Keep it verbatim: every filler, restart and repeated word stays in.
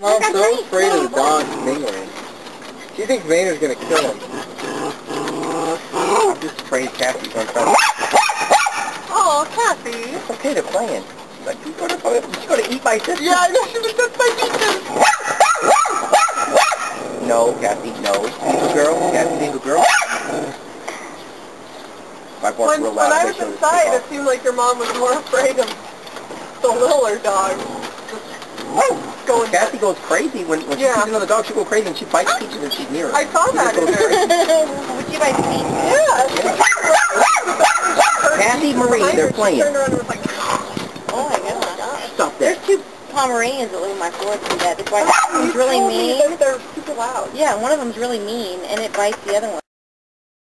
Mom's so afraid of the dog Maynard. She thinks Maynard's gonna kill him. I'm just afraid Cassie's gonna try to... Oh, Cassie. It's okay, they're playing. Like, she's gonna, she's gonna eat my sister. Yeah, I know, she was just my sister. No, Cassie, no. Leave a girl. Cassie, leave a girl. My bark When, real when loud. I was inside, it seemed like your mom was more afraid of the littler dog. Just going Cassie goes crazy. When, when yeah. she sees another dog, she'll go crazy and she bites Peaches and she's near her. I saw she that in her. Would you bite Peaches? Yeah. Cassie, Marie, they're playing. She turned around and was like, oh my god. Stop that. There's two Pomeranians that live on my floor do that. That's why one of them's really mean. They're super loud. Yeah, one of them's really mean, and it bites the other one.